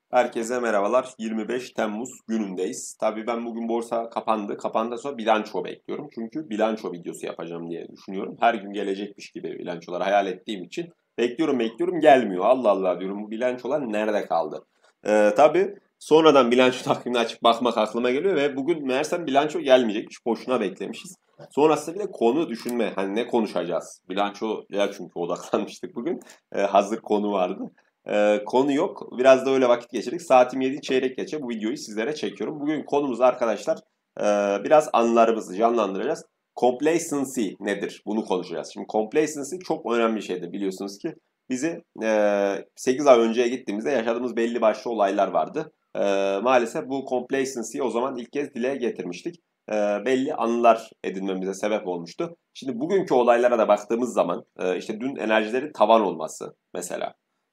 Herkese merhabalar. 25 Temmuz günündeyiz. Tabii ben bugün borsa kapandı. Kapandıktan sonra bilanço bekliyorum. Çünkü bilanço videosu yapacağım diye düşünüyorum. Her gün gelecekmiş gibi bilançoları hayal ettiğim için bekliyorum gelmiyor. Allah Allah diyorum, bu bilançolar nerede kaldı? Tabii sonradan bilanço takvimini açıp bakmak aklıma geliyor ve bugün meğersem bilanço gelmeyecekmiş. Boşuna beklemişiz. Sonrasında bir de konu düşünme. Hani ne konuşacağız? Bilançoya çünkü odaklanmıştık bugün. Hazır konu vardı. Konu yok. Biraz da öyle vakit geçirdik. Saatim 7 çeyrek geçe bu videoyu sizlere çekiyorum. Bugün konumuz arkadaşlar, biraz anılarımızı canlandıracağız. Complacency nedir? Bunu konuşacağız. Şimdi complacency çok önemli bir şeydir, biliyorsunuz ki. Bizi 8 ay önceye gittiğimizde yaşadığımız belli başlı olaylar vardı. Maalesef bu complacency'yi o zaman ilk kez dile getirmiştik. Belli anılar edinmemize sebep olmuştu. Şimdi bugünkü olaylara da baktığımız zaman işte dün enerjilerin tavan olması mesela.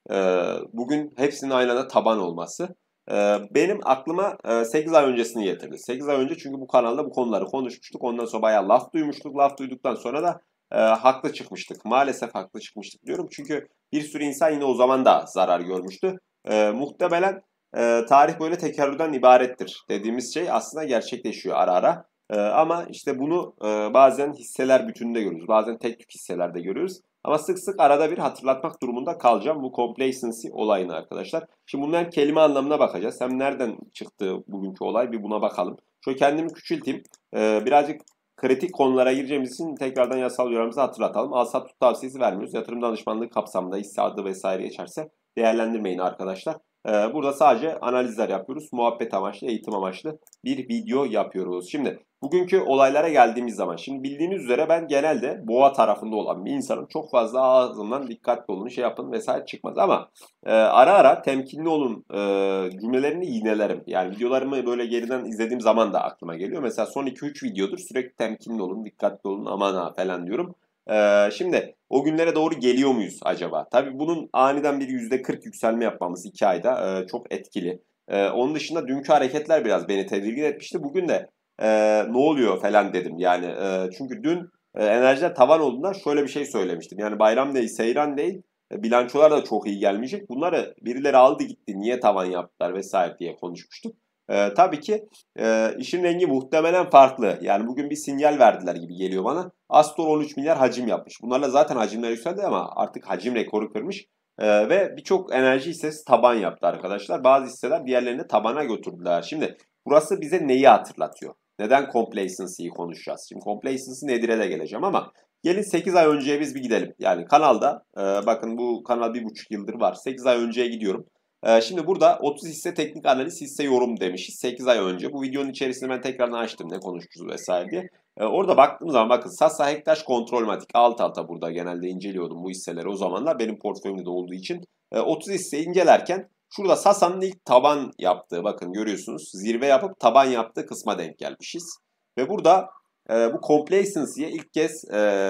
Bugün hepsinin aynı anda taban olması. Benim aklıma 8 ay öncesini getirdi. 8 ay önce çünkü bu kanalda bu konuları konuşmuştuk. Ondan sonra bayağı laf duymuştuk. Laf duyduktan sonra da haklı çıkmıştık. Maalesef haklı çıkmıştık diyorum. Çünkü bir sürü insan yine o zaman da zarar görmüştü. Muhtemelen tarih böyle tekerrürden ibarettir dediğimiz şey aslında gerçekleşiyor ara ara. Ama işte bunu bazen hisseler bütününde görüyoruz. Bazen tek tük hisselerde görüyoruz. Ama sık sık arada bir hatırlatmak durumunda kalacağım bu complacency olayını arkadaşlar. Şimdi bunların kelime anlamına bakacağız. Hem nereden çıktı bugünkü olay, bir buna bakalım. Şöyle kendimi küçülteyim. Birazcık kritik konulara gireceğimiz için tekrardan yasal yorumumuzu hatırlatalım. Al-sat tut tavsiyesi vermiyoruz. Yatırım danışmanlığı kapsamında hisse adı vesaire geçerse değerlendirmeyin arkadaşlar. Burada sadece analizler yapıyoruz. Muhabbet amaçlı, eğitim amaçlı bir video yapıyoruz. Şimdi bugünkü olaylara geldiğimiz zaman, şimdi bildiğiniz üzere ben genelde boğa tarafında olan bir insanım. Çok fazla ağzımdan dikkatli olun, şey yapın vesaire çıkmaz ama ara ara temkinli olun cümlelerini yinelerim. Yani videolarımı böyle geriden izlediğim zaman da aklıma geliyor. Mesela son 2-3 videodur sürekli temkinli olun, dikkatli olun, aman ha falan diyorum. Şimdi o günlere doğru geliyor muyuz acaba? Tabii bunun aniden bir %40 yükselme yapmamız 2 ayda çok etkili. Onun dışında dünkü hareketler biraz beni tedirgin etmişti. Bugün de ne oluyor falan dedim. Yani çünkü dün enerjiler tavan olduğunda şöyle bir şey söylemiştim. Yani bayram değil, seyran değil. Bilançolar da çok iyi gelmeyecek. Bunları birileri aldı gitti, niye tavan yaptılar vesaire diye konuşmuştuk. Tabii ki işin rengi muhtemelen farklı. Yani bugün bir sinyal verdiler gibi geliyor bana. Astor 13 milyar hacim yapmış. Bunlarla zaten hacimler yükseldi ama artık hacim rekoru kırmış. Ve birçok enerji hissesi taban yaptı arkadaşlar. Bazı hisseler diğerlerini tabana götürdüler. Şimdi burası bize neyi hatırlatıyor? Neden complacency'yi konuşacağız? Şimdi complacency nedir'e de geleceğim ama gelin 8 ay önceye biz bir gidelim. Yani kanalda bakın, bu kanal 1,5 yıldır var. 8 ay önceye gidiyorum. Şimdi burada 30 hisse teknik analiz, hisse yorum demişiz 8 ay önce. Bu videonun içerisinde ben tekrardan açtım ne konuşacağız vesaire diye. Orada baktığım zaman bakın, Sasa, Hektaş, Kontrolmatik alt alta burada genelde inceliyordum bu hisseleri o zamanlar benim portföyümde de olduğu için. 30 hisseyi incelerken şurada Sasa'nın ilk taban yaptığı, bakın görüyorsunuz, zirve yapıp taban yaptığı kısma denk gelmişiz. Ve burada bu complacency'ye ilk kez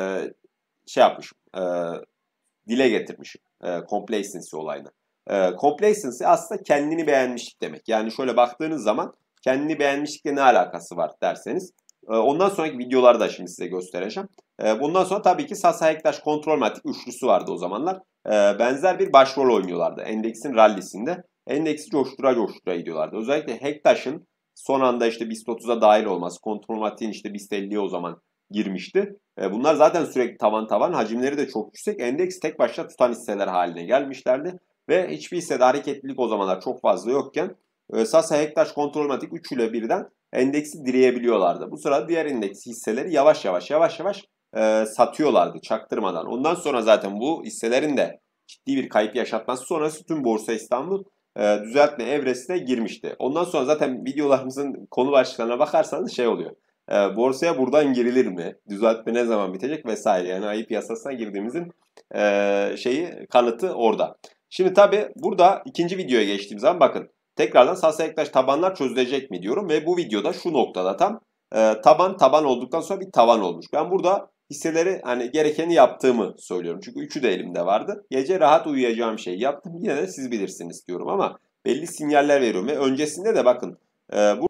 şey yapmışım, dile getirmişim complacency olayını. Complacency aslında kendini beğenmişlik demek. Yani şöyle baktığınız zaman kendini beğenmişlikle ne alakası var derseniz. Ondan sonraki videoları da şimdi size göstereceğim. Bundan sonra tabii ki Sasa, Hektaş, Kontrolmatik üçlüsü vardı o zamanlar. Benzer bir başrol oynuyorlardı endeksin rallisinde. Endeksi coştura coştura gidiyorlardı. Özellikle Hektaş'ın son anda işte BIST 30'a dahil olması, Kontrolmatik'in işte BIST 50'ye o zaman girmişti. Bunlar zaten sürekli tavan tavan, hacimleri de çok yüksek. Endeks tek başına tutan hisseler haline gelmişlerdi. Ve hiçbir hissede hareketlilik o zamanlar çok fazla yokken Sasa, Hektaş, Kontrolmatik üçüyle birden endeksi direyebiliyorlardı. Bu sırada diğer endeks hisseleri yavaş yavaş satıyorlardı çaktırmadan. Ondan sonra zaten bu hisselerin de ciddi bir kayıp yaşatması sonrası tüm Borsa İstanbul düzeltme evresine girmişti. Ondan sonra zaten videolarımızın konu başlıklarına bakarsanız şey oluyor. Borsaya buradan girilir mi? Düzeltme ne zaman bitecek vesaire. Yani ayı piyasasına girdiğimizin şeyi, kanıtı orada. Şimdi tabi burada ikinci videoya geçtiğim zaman bakın. Tekrardan Sasa, Hektaş tabanlar çözülecek mi diyorum ve bu videoda şu noktada tam taban olduktan sonra bir tavan olmuş. Ben burada hisseleri hani gerekeni yaptığımı söylüyorum. Çünkü üçü de elimde vardı. Gece rahat uyuyacağım şeyi yaptım. Yine de siz bilirsiniz diyorum ama belli sinyaller veriyorum. Ve öncesinde de bakın bu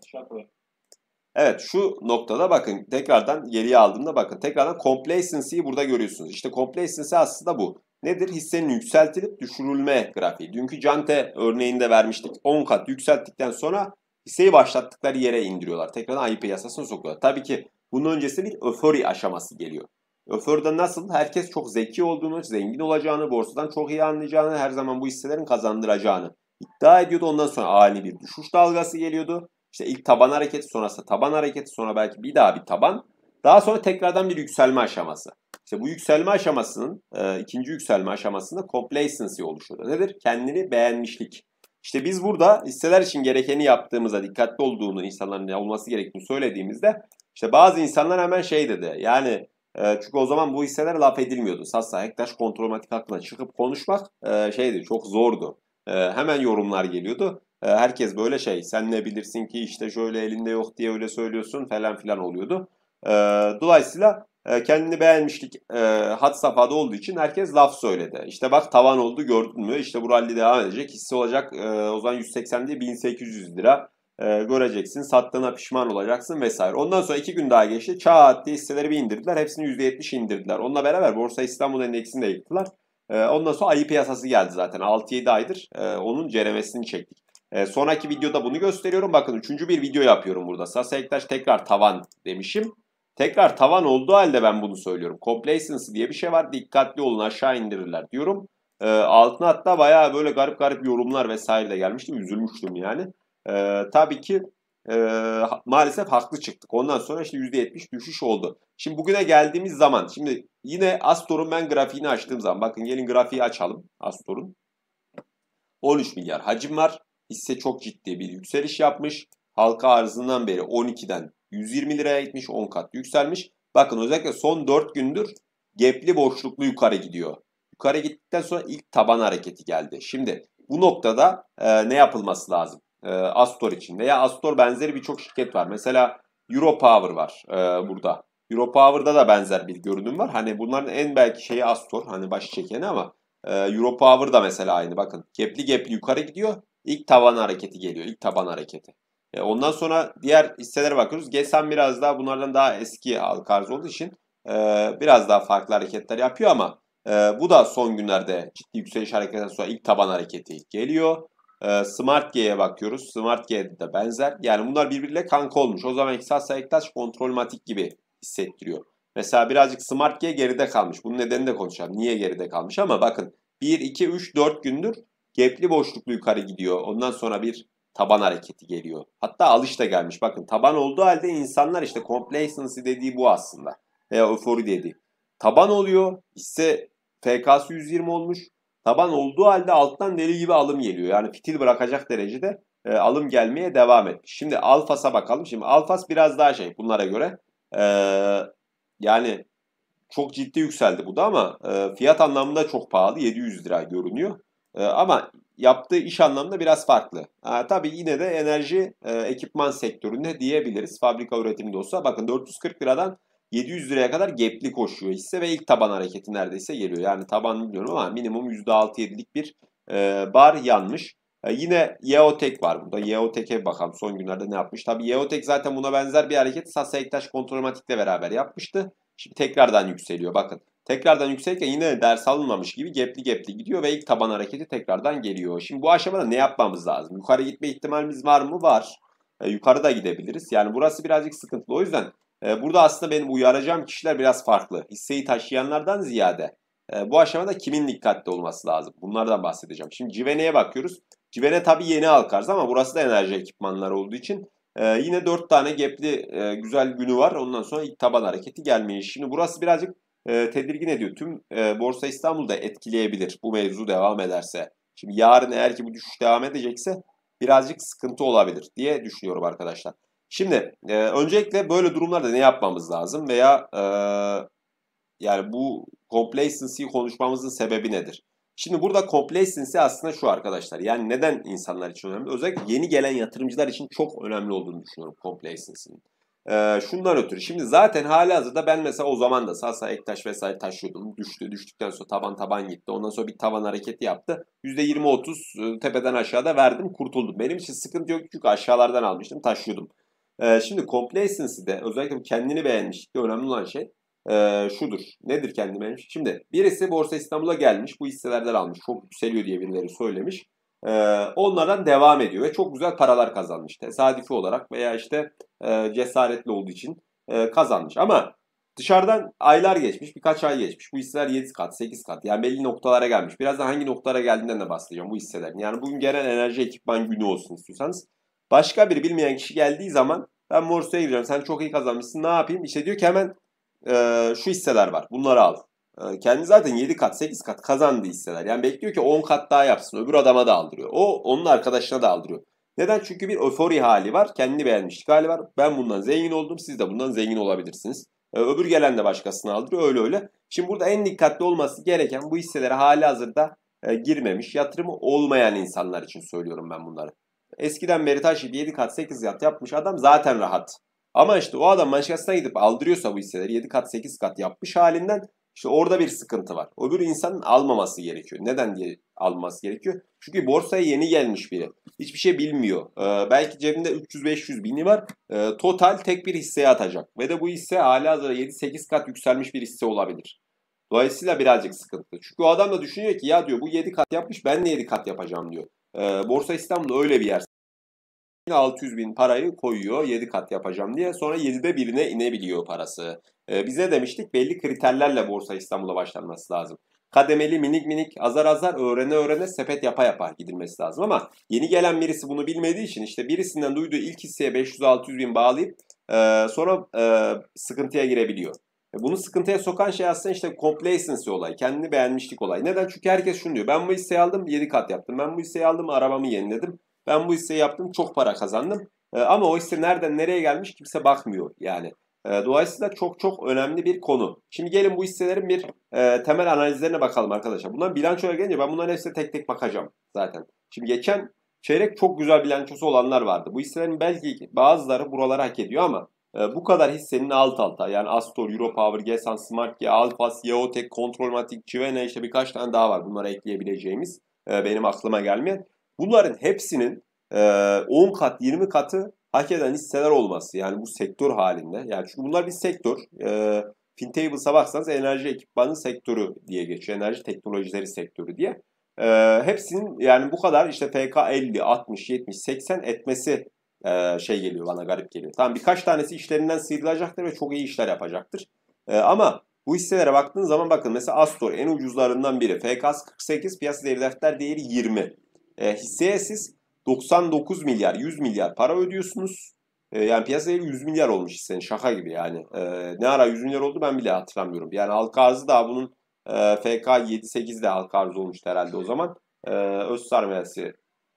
evet, şu noktada bakın, tekrardan geriye aldığımda bakın tekrardan complacency'yi burada görüyorsunuz. İşte complacency aslında bu. nedir? Hissenin yükseltilip düşürülme grafiği. Dünkü Cante örneğinde vermiştik. 10 kat yükselttikten sonra hisseyi başlattıkları yere indiriyorlar. Tekrardan AYP yasasına sokuyorlar. Tabii ki bunun öncesinde bir öfori aşaması geliyor. Öforide nasıl? Herkes çok zeki olduğunu, zengin olacağını, borsadan çok iyi anlayacağını, her zaman bu hisselerin kazandıracağını iddia ediyordu. Ondan sonra ani bir düşüş dalgası geliyordu. İşte ilk taban hareketi, sonrası taban hareketi, sonra belki bir daha bir taban. Daha sonra tekrardan bir yükselme aşaması. İşte bu yükselme aşamasının, ikinci yükselme aşamasında complacency oluşuyor. Nedir? Kendini beğenmişlik. İşte biz burada hisseler için gerekeni yaptığımızda, dikkatli olduğunu, insanların ne olması gerektiğini söylediğimizde işte bazı insanlar hemen şey dedi. Yani çünkü o zaman bu hisseler laf edilmiyordu. Sasa Hektaş Kontrolmatik hakkında çıkıp konuşmak şeydi, çok zordu. Hemen yorumlar geliyordu. Herkes böyle şey, sen ne bilirsin ki işte şöyle elinde yok diye öyle söylüyorsun falan filan oluyordu. Dolayısıyla kendini beğenmişlik had safhada olduğu için herkes laf söyledi. İşte bak tavan oldu gördün mü? İşte bu rally devam edecek. Hisse olacak o zaman 180 değil 1800 lira. Göreceksin. Sattığına pişman olacaksın vesaire. Ondan sonra 2 gün daha geçti. Çat diye hisseleri bir indirdiler. Hepsini %70 indirdiler. Onunla beraber Borsa İstanbul Endeksini de yıktılar. Ondan sonra ayı piyasası geldi zaten. 6-7 aydır onun ceremesini çektik. Sonraki videoda bunu gösteriyorum. Bakın 3. bir video yapıyorum burada. Sasa Ektaş tekrar tavan demişim. Tekrar tavan olduğu halde ben bunu söylüyorum. Complacency diye bir şey var. Dikkatli olun aşağı indirirler diyorum. Altına hatta bayağı böyle garip garip yorumlar vesaire de gelmişti. Üzülmüştüm yani. Tabii ki e, maalesef haklı çıktık. Ondan sonra işte %70 düşüş oldu. Şimdi bugüne geldiğimiz zaman şimdi yine Astor'un ben grafiğini açtığım zaman bakın gelin grafiği açalım Astor'un. 13 milyar hacim var. Hisse çok ciddi bir yükseliş yapmış. Halka arzından beri 12'den 120 liraya gitmiş. 10 kat yükselmiş. Bakın özellikle son 4 gündür gapli boşluklu yukarı gidiyor. Yukarı gittikten sonra ilk taban hareketi geldi. Şimdi bu noktada ne yapılması lazım? Astor için veya Astor benzeri birçok şirket var. Mesela Europower var burada. Europower'da da benzer bir görünüm var. Hani bunların en belki şeyi Astor. Hani başı çekeni ama Europower da mesela aynı. Bakın gapli gapli yukarı gidiyor. İlk taban hareketi geliyor. İlk taban hareketi. Ondan sonra diğer hisselere bakıyoruz. GESAM biraz daha bunlardan daha eski halka arz olduğu için biraz daha farklı hareketler yapıyor ama bu da son günlerde ciddi yükseliş hareketinden sonra ilk taban hareketi geliyor. Smart G'ye bakıyoruz. Smart G'de de benzer. Yani bunlar birbiriyle kanka olmuş. O zaman Sasa Ektaş Kontrolmatik gibi hissettiriyor. Mesela birazcık Smart G geride kalmış. Bunun nedenini de konuşalım. Niye geride kalmış ama bakın 1, 2, 3, 4 gündür gapli boşluklu yukarı gidiyor. Ondan sonra bir taban hareketi geliyor. Hatta alış da gelmiş. Bakın taban olduğu halde insanlar işte complacency dediği bu aslında. Veya euphoria dediği. Taban oluyor. Hisse FK'sı 120 olmuş. Taban olduğu halde alttan deli gibi alım geliyor. Yani fitil bırakacak derecede alım gelmeye devam etmiş. Şimdi Alfas'a bakalım. Şimdi Alfas biraz daha şey bunlara göre. E, Yani çok ciddi yükseldi bu da ama fiyat anlamında çok pahalı. 700 lira görünüyor. Ama yaptığı iş anlamında biraz farklı. Tabii yine de enerji ekipman sektöründe diyebiliriz. Fabrika üretiminde olsa. Bakın 440 liradan 700 liraya kadar gapli koşuyor hisse ve ilk taban hareketi neredeyse geliyor. Yani taban bilmiyorum ama minimum %6-7'lik bir bar yanmış. Yine Yeotek var burada. Yeotek'e bakalım son günlerde ne yapmış. Tabii Yeotek zaten buna benzer bir hareket Sasa Ektaş Kontrolmatik'le beraber yapmıştı. Şimdi tekrardan yükseliyor bakın. Tekrardan yükselirken yine ders alınmamış gibi gepli gepli gidiyor ve ilk taban hareketi tekrardan geliyor. Şimdi bu aşamada ne yapmamız lazım? Yukarı gitme ihtimalimiz var mı? Var. Yukarı da gidebiliriz. Yani burası birazcık sıkıntılı. O yüzden burada aslında benim uyaracağım kişiler biraz farklı. Hisseyi taşıyanlardan ziyade bu aşamada kimin dikkatli olması lazım? Bunlardan bahsedeceğim. Şimdi Civene'ye bakıyoruz. Civene tabii yeni halka arz ama burası da enerji ekipmanları olduğu için yine 4 tane gapli güzel günü var. Ondan sonra ilk taban hareketi gelmeyi. Şimdi burası birazcık tedirgin ediyor. Tüm Borsa İstanbul'da etkileyebilir bu mevzu devam ederse. Şimdi yarın eğer ki bu düşüş devam edecekse birazcık sıkıntı olabilir diye düşünüyorum arkadaşlar. Şimdi öncelikle böyle durumlarda ne yapmamız lazım veya yani bu complacency'yi konuşmamızın sebebi nedir? Şimdi burada complacency aslında şu arkadaşlar. Yani neden insanlar için önemli? Özellikle yeni gelen yatırımcılar için çok önemli olduğunu düşünüyorum complacency'nin. Şundan ötürü. Şimdi zaten halihazırda ben mesela o zaman da Sasa Ektaş vesaire taşıyordum. Düştü. Düştükten sonra taban taban gitti. Ondan sonra bir tavan hareketi yaptı. %20-30 tepeden aşağıda verdim kurtuldum. Benim için sıkıntı yok çünkü aşağılardan almıştım taşıyordum. Şimdi complacency'de özellikle kendini beğenmişlikte önemli olan şey şudur. Nedir kendi beğenmiş? Şimdi birisi Borsa İstanbul'a gelmiş. Bu hisselerden almış. Çok yükseliyor diye birileri söylemiş. Onlardan devam ediyor ve çok güzel paralar kazanmış. Tesadüfi olarak veya işte cesaretli olduğu için kazanmış. Ama dışarıdan aylar geçmiş, birkaç ay geçmiş. Bu hisseler 7 kat, 8 kat. Yani belli noktalara gelmiş. Birazdan hangi noktalara geldiğinden de bahsedeceğim bu hisselerin. Yani bugün genel enerji ekipman günü olsun istiyorsanız. Başka bir bilmeyen kişi geldiği zaman ben borsaya gireceğim. Sen çok iyi kazanmışsın. Ne yapayım? İşte diyor ki hemen şu hisseler var. Bunları al. Kendi zaten 7 kat 8 kat kazandığı hisseler. Yani bekliyor ki 10 kat daha yapsın. Öbür adama da aldırıyor. O onun arkadaşına da aldırıyor. Neden? Çünkü bir öfori hali var. Kendini beğenmişlik hali var. Ben bundan zengin oldum. Siz de bundan zengin olabilirsiniz. Öbür gelen de başkasına aldırıyor. Öyle öyle. Şimdi burada en dikkatli olması gereken bu hisselere hali hazırda girmemiş, yatırımı olmayan insanlar için söylüyorum ben bunları. Eskiden beri taşıyıp 7 kat 8 kat yapmış adam zaten rahat. Ama işte o adam başkasına gidip aldırıyorsa bu hisseleri 7 kat 8 kat yapmış halinden işte orada bir sıkıntı var. Öbür insanın almaması gerekiyor. Neden diye alması gerekiyor? Çünkü borsaya yeni gelmiş biri. Hiçbir şey bilmiyor. Belki cebinde 300-500 bini var. Total tek bir hisseye atacak. Ve de bu hisse halihazırda 7-8 kat yükselmiş bir hisse olabilir. Dolayısıyla birazcık sıkıntı. Çünkü o adam da düşünüyor ki ya diyor bu 7 kat yapmış ben de 7 kat yapacağım diyor. Borsa İstanbul öyle bir yer. 600 bin parayı koyuyor 7 kat yapacağım diye. Sonra 7'de birine inebiliyor parası. Bize demiştik belli kriterlerle Borsa İstanbul'a başlanması lazım. Kademeli minik minik azar azar öğrene öğrene sepet yapa yapa gidilmesi lazım. Ama yeni gelen birisi bunu bilmediği için işte birisinden duyduğu ilk hisseye 500-600 bin bağlayıp sonra sıkıntıya girebiliyor. Bunu sıkıntıya sokan şey aslında işte complacency olayı, kendini beğenmişlik olayı. Neden? Çünkü herkes şunu diyor. Ben bu hisseyi aldım 7 kat yaptım. Ben bu hisseyi aldım arabamı yeniledim. Ben bu hisseyi yaptım çok para kazandım. Ama o hisse nereden nereye gelmiş kimse bakmıyor yani. Dolayısıyla çok çok önemli bir konu. Şimdi gelin bu hisselerin bir temel analizlerine bakalım arkadaşlar. Bundan bilançoya gelince ben bunların hepsine tek tek bakacağım zaten. Şimdi geçen çeyrek çok güzel bilançosu olanlar vardı. Bu hisselerin belki bazıları buraları hak ediyor ama bu kadar hissenin alt alta yani Astor, Europower, Gesan, Smart, Alphas, Yeotek, Kontrolmatik, Civene işte birkaç tane daha var bunlara ekleyebileceğimiz benim aklıma gelmeyen. Bunların hepsinin 10 kat 20 katı hak eden hisseler olması yani bu sektör halinde. Yani çünkü bunlar bir sektör. FinTables'a baksanız enerji ekipmanı sektörü diye geçiyor. Enerji teknolojileri sektörü diye. Hepsinin yani bu kadar işte FK 50, 60, 70, 80 etmesi şey geliyor bana garip geliyor. Tamam birkaç tanesi işlerinden sıyrılacaktır ve çok iyi işler yapacaktır. Ama bu hisselere baktığın zaman bakın mesela Astor en ucuzlarından biri. FK'sı 48, piyasa değeri defter değeri 20. Hisseye siz 99 milyar, 100 milyar para ödüyorsunuz. Yani piyasa değeri 100 milyar olmuş hissenin şaka gibi yani. Ne ara 100 milyar oldu ben bile hatırlamıyorum. Yani halka arzı da bunun FK 7-8 de halka arzı olmuştu herhalde o zaman. Öz sermayesi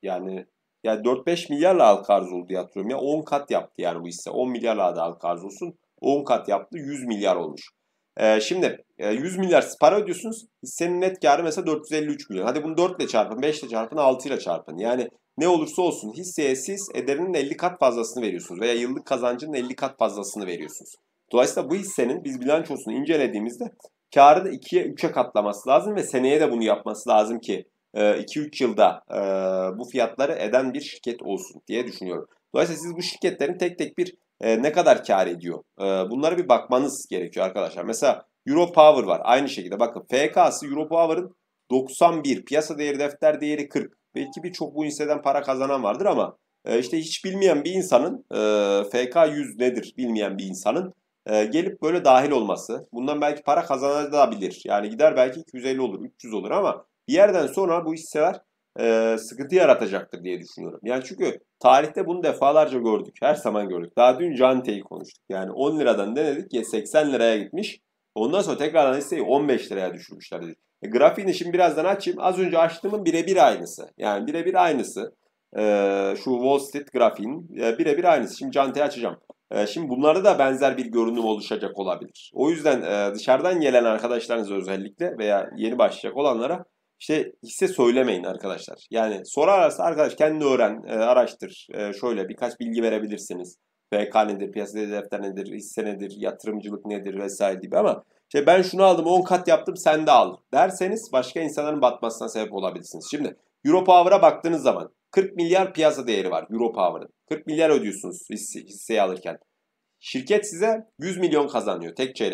yani 4-5 milyarla halka arz oldu diye hatırlıyorum. Ya 10 kat yaptı yani bu hisse. 10 milyarla da halka arz olsun. 10 kat yaptı 100 milyar olmuş. Şimdi 100 milyar para ödüyorsunuz. Hissenin net karı mesela 453 milyon. Hadi bunu 4 ile çarpın, 5 ile çarpın, 6 ile çarpın. Yani ne olursa olsun hisseye siz ederinin 50 kat fazlasını veriyorsunuz. Veya yıllık kazancının 50 kat fazlasını veriyorsunuz. Dolayısıyla bu hissenin biz bilançosunu incelediğimizde karı da 2'ye 3'e katlaması lazım. Ve seneye de bunu yapması lazım ki 2-3 yılda bu fiyatları eden bir şirket olsun diye düşünüyorum. Dolayısıyla siz bu şirketlerin tek tek bir ne kadar kar ediyor? Bunlara bir bakmanız gerekiyor arkadaşlar. Mesela Europower var. Aynı şekilde bakın FK'sı Europower'ın 91. Piyasa değeri defter değeri 40. Belki birçok bu hisseden para kazanan vardır ama işte hiç bilmeyen bir insanın FK 100 nedir bilmeyen bir insanın gelip böyle dahil olması. Bundan belki para kazanabilir. Yani gider belki 250 olur, 300 olur ama bir yerden sonra bu hisseler sıkıntı yaratacaktır diye düşünüyorum. Yani çünkü tarihte bunu defalarca gördük. Her zaman gördük. Daha dün Jante'yi konuştuk. Yani 10 liradan denedik ya 80 liraya gitmiş. Ondan sonra tekrardan hisseyi 15 liraya düşürmüşler dedik. Grafiğini şimdi birazdan açayım. Az önce açtığımın birebir aynısı. Yani birebir aynısı. Şu Wall Street grafiğinin birebir aynısı. Şimdi Jante'yi açacağım. Şimdi bunlarda da benzer bir görünüm oluşacak olabilir. O yüzden dışarıdan gelen arkadaşlarınız özellikle veya yeni başlayacak olanlara işte hisse söylemeyin arkadaşlar. Yani sorarsa arkadaş kendini öğren, araştır. Şöyle birkaç bilgi verebilirsiniz. FK nedir, piyasa defter nedir, hisse nedir, yatırımcılık nedir vesaire gibi ama işte ben şunu aldım 10 kat yaptım sen de al derseniz başka insanların batmasına sebep olabilirsiniz. Şimdi Europower'a baktığınız zaman 40 milyar piyasa değeri var Europower'ın. 40 milyar ödüyorsunuz hisseyi alırken. Şirket size 100 milyon kazanıyor tek çeyrekte.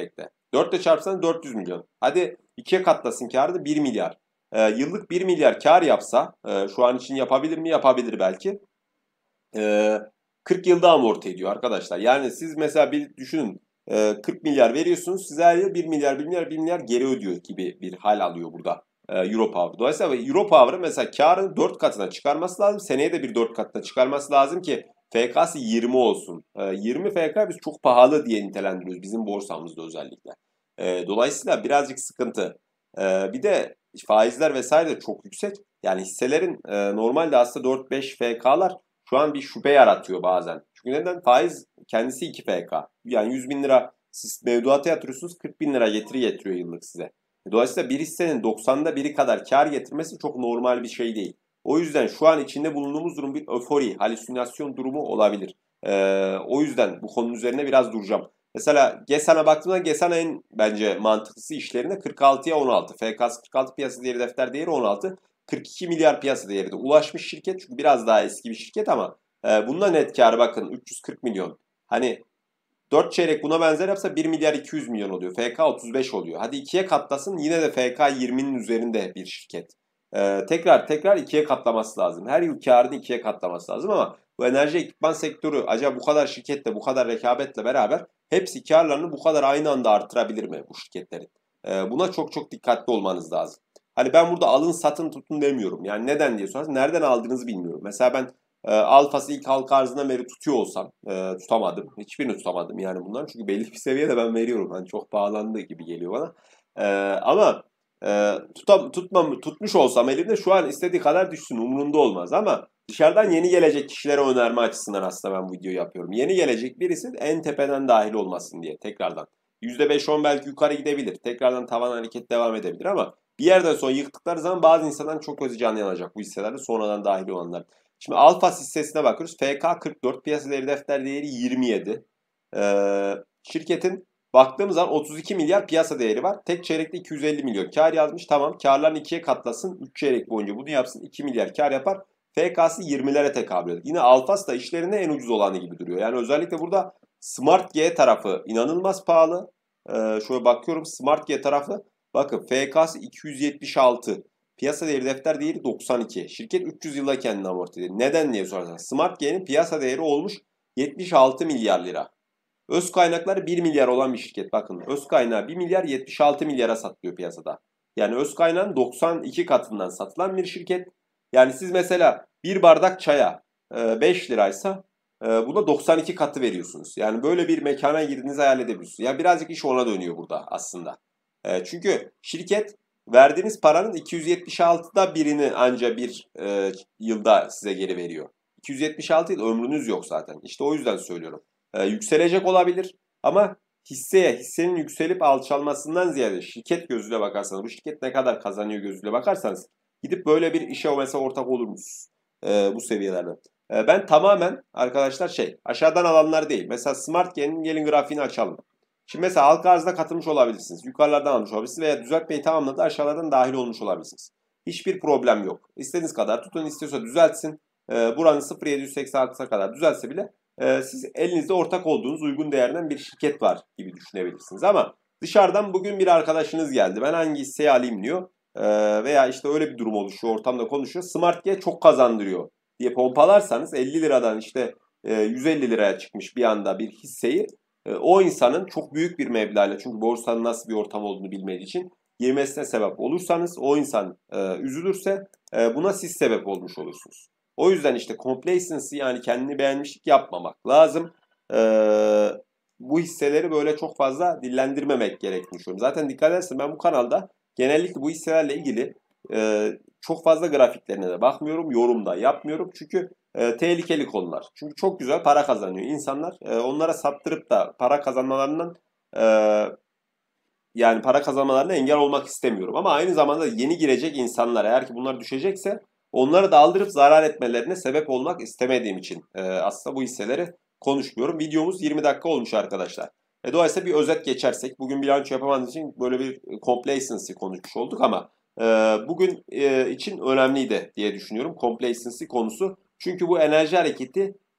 4 ile çarpsan 400 milyon. Hadi 2'ye katlasın kârı da 1 milyar. Yıllık 1 milyar kar yapsa şu an için yapabilir mi? Yapabilir belki. 40 yılda amorti ediyor arkadaşlar. Yani siz mesela bir düşünün, 40 milyar veriyorsunuz, size her yıl 1 milyar 1 milyar 1 milyar geri ödüyor gibi bir hal alıyor burada Europower. Dolayısıyla Europower'ı mesela karını 4 katına çıkarması lazım. Seneye de bir 4 katına çıkarması lazım ki FK'sı 20 olsun. 20 FK biz çok pahalı diye nitelendiriyoruz bizim borsamızda özellikle. Dolayısıyla birazcık sıkıntı. Bir de faizler vesaire de çok yüksek. Yani hisselerin normalde aslında 4-5 FK'lar şu an bir şüphe yaratıyor bazen. Çünkü neden? Faiz kendisi 2 FK. Yani 100 bin lira siz mevduata yatırıyorsunuz, 40 bin lira getiri getiriyor yıllık size. Dolayısıyla bir hissenin 90'da biri kadar kar getirmesi çok normal bir şey değil. O yüzden şu an içinde bulunduğumuz durum bir öfori, halüsinasyon durumu olabilir. O yüzden bu konunun üzerine biraz duracağım. Mesela Gesan'a baktığımda Gesan en bence mantıklısı işlerinde 46'ya 16. FK'sı 46, piyasa değeri, defter değeri 16. 42 milyar piyasa değeri de ulaşmış şirket. Çünkü biraz daha eski bir şirket ama bunda net karı bakın 340 milyon. Hani 4 çeyrek buna benzer yapsa 1 milyar 200 milyon oluyor. FK 35 oluyor. Hadi 2'ye katlasın, yine de FK 20'nin üzerinde bir şirket. Tekrar 2'ye katlaması lazım. Her yıl karını 2'ye katlaması lazım ama bu enerji ekipman sektörü acaba bu kadar şirketle, bu kadar rekabetle beraber hepsi karlarını bu kadar aynı anda artırabilir mi bu şirketlerin? Buna çok çok dikkatli olmanız lazım. Hani ben burada alın satın tutun demiyorum. Yani neden diye sorarsanız nereden aldığınızı bilmiyorum. Mesela ben Alfas'ı ilk halka arzından beri tutuyor olsam tutamadım. Hiçbirini tutamadım yani bundan. Çünkü belli bir seviyede ben veriyorum. Hani çok pahalandığı gibi geliyor bana. Ama tutmuş olsam elimde şu an istediği kadar düşsün. Umurumda olmaz ama dışarıdan yeni gelecek kişilere önerme açısından aslında ben bu videoyu yapıyorum. Yeni gelecek birisi en tepeden dahil olmasın diye tekrardan. %5-10 belki yukarı gidebilir. Tekrardan tavan hareket devam edebilir ama bir yerden sonra yıktıkları zaman bazı insanların çok özü canı yanacak bu hisselerde sonradan dahil olanlar. Şimdi Alfa hissesine bakıyoruz. FK 44, piyasa değeri, defter değeri 27. Şirketin baktığımız zaman 32 milyar piyasa değeri var. Tek çeyrekte 250 milyon kar yazmış. Tamam, karlarını 2'ye katlasın. 3 çeyrek boyunca bunu yapsın. 2 milyar kar yapar. FK'sı 20'lere tekabül ediyor. Yine Alfas da işlerinde en ucuz olanı gibi duruyor. Yani özellikle burada Smart G tarafı inanılmaz pahalı. Şöyle bakıyorum, Smart G tarafı. Bakın FK'sı 276. Piyasa değeri, defter değeri 92. Şirket 300 yılda kendini amorti ediyor. Neden diye sorarsanız. Smart G'nin piyasa değeri olmuş 76 milyar lira. Öz kaynakları 1 milyar olan bir şirket. Bakın öz kaynağı 1 milyar 76 milyara satılıyor piyasada. Yani öz kaynağın 92 katından satılan bir şirket. Yani siz mesela bir bardak çaya 5 liraysa buna 92 katı veriyorsunuz. Yani böyle bir mekana girdiğinizi hayal edebilirsiniz. Yani birazcık iş ona dönüyor burada aslında. Çünkü şirket verdiğiniz paranın 276'da birini anca bir yılda size geri veriyor. 276 yıl ömrünüz yok zaten. İşte o yüzden söylüyorum. Yükselecek olabilir ama hissenin yükselip alçalmasından ziyade şirket gözüyle bakarsanız, bu şirket ne kadar kazanıyor gözüyle bakarsanız gidip böyle bir işe mesela ortak olur musunuz bu seviyelerde? Ben tamamen arkadaşlar aşağıdan alanlar değil. Mesela Smart gelin grafiğini açalım. Şimdi mesela halka arzda katılmış olabilirsiniz. Yukarılardan almış olabilirsiniz veya düzeltmeyi tamamladı aşağılardan dahil olmuş olabilirsiniz. Hiçbir problem yok. İstediğiniz kadar tutun, istiyorsa düzeltsin. Buranın 0.786'a kadar düzelse bile siz elinizde ortak olduğunuz uygun değerden bir şirket var gibi düşünebilirsiniz. Ama dışarıdan bugün bir arkadaşınız geldi. Ben hangi hisseyi alayım diyor. Veya işte öyle bir durum oluşuyor. Ortamda konuşuyor. Smart G çok kazandırıyor diye pompalarsanız 50 liradan işte 150 liraya çıkmış bir anda bir hisseyi o insanın çok büyük bir meblağla, çünkü borsanın nasıl bir ortam olduğunu bilmediği için girmesine sebep olursanız o insan üzülürse buna siz sebep olmuş olursunuz. O yüzden işte complacency, yani kendini beğenmişlik yapmamak lazım. Bu hisseleri böyle çok fazla dillendirmemek gerektiğini düşünüyorum. Zaten dikkat edersen ben bu kanalda genellikle bu hisselerle ilgili çok fazla grafiklerine de bakmıyorum, yorum da yapmıyorum. Çünkü tehlikeli konular. Çünkü çok güzel para kazanıyor insanlar. Onlara saptırıp da para kazanmalarından e, yani para kazanmalarına engel olmak istemiyorum. Ama aynı zamanda yeni girecek insanlar eğer ki bunlar düşecekse onları da aldırıp zarar etmelerine sebep olmak istemediğim için aslında bu hisseleri konuşmuyorum. Videomuz 20 dakika olmuş arkadaşlar. Dolayısıyla bir özet geçersek, bugün bilanço yapamadığımız için böyle bir complacency konuşmuş olduk ama bugün için önemliydi diye düşünüyorum complacency konusu. Çünkü bu enerji hareketi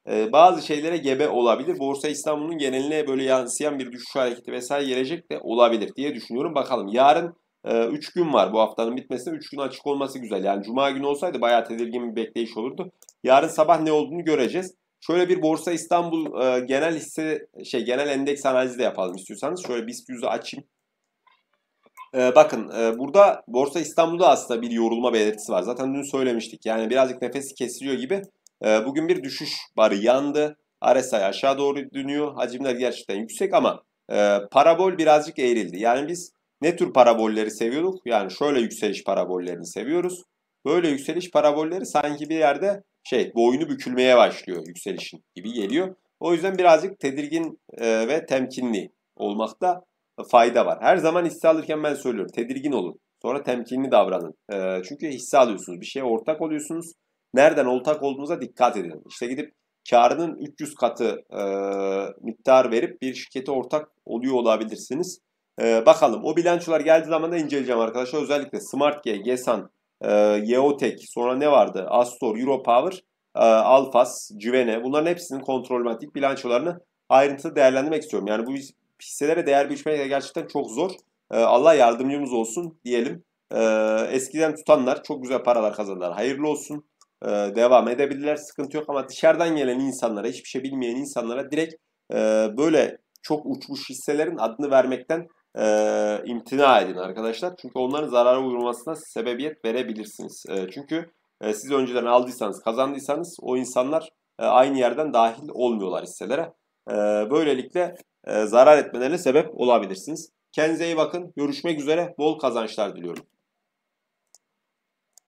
bazı şeylere gebe olabilir. Borsa İstanbul'un geneline böyle yansıyan bir düşüş hareketi vesaire gelecek de olabilir diye düşünüyorum. Bakalım yarın 3 gün var bu haftanın bitmesine. 3 gün açık olması güzel. Yani cuma günü olsaydı bayağı tedirgin bir bekleyiş olurdu. Yarın sabah ne olduğunu göreceğiz. Şöyle bir Borsa İstanbul genel genel endeks analizi de yapalım istiyorsanız. Şöyle BIST 100'ü açayım. Bakın burada Borsa İstanbul'da aslında bir yorulma belirtisi var. Zaten dün söylemiştik. Yani birazcık nefesi kesiliyor gibi. Bugün bir düşüş barı yandı. RSI aşağı doğru dönüyor. Hacimler gerçekten yüksek ama parabol birazcık eğrildi. Yani biz ne tür parabolleri seviyorduk? Yani şöyle yükseliş parabollerini seviyoruz. Böyle yükseliş parabolleri sanki bir yerde boynu bükülmeye başlıyor yükselişin gibi geliyor. O yüzden birazcık tedirgin ve temkinli olmakta fayda var. Her zaman hisse alırken ben söylüyorum. Tedirgin olun. Sonra temkinli davranın. Çünkü hisse alıyorsunuz. Bir şeye ortak oluyorsunuz. Nereden ortak olduğunuza dikkat edin. İşte gidip karının 300 katı miktar verip bir şirkete ortak oluyor olabilirsiniz. Bakalım. O bilançolar geldiği zaman da inceleyeceğim arkadaşlar. Özellikle SmartG, Gesan, Yeotek, sonra ne vardı? Astor, Europower, Alfas, Civene. Bunların hepsinin kontrolmatik bilançolarını ayrıntılı değerlendirmek istiyorum. Yani bu hisselere değer biçmek gerçekten çok zor. Allah yardımcımız olsun diyelim. Eskiden tutanlar çok güzel paralar kazandılar. Hayırlı olsun. Devam edebilirler. Sıkıntı yok ama dışarıdan gelen insanlara, hiçbir şey bilmeyen insanlara direkt böyle çok uçmuş hisselerin adını vermekten imtina edin arkadaşlar. Çünkü onların zarara uğramasına sebebiyet verebilirsiniz. Çünkü siz önceden aldıysanız, kazandıysanız o insanlar aynı yerden dahil olmuyorlar hisselere. Böylelikle zarar etmelerine sebep olabilirsiniz. Kendinize iyi bakın. Görüşmek üzere. Bol kazançlar diliyorum.